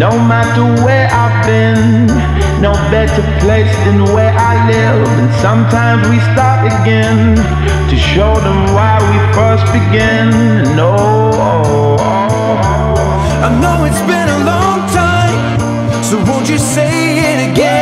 No matter where I've been, no better place than where I live. And sometimes we start again to show them why we first began. And I know it's been a long time, so won't you say it again?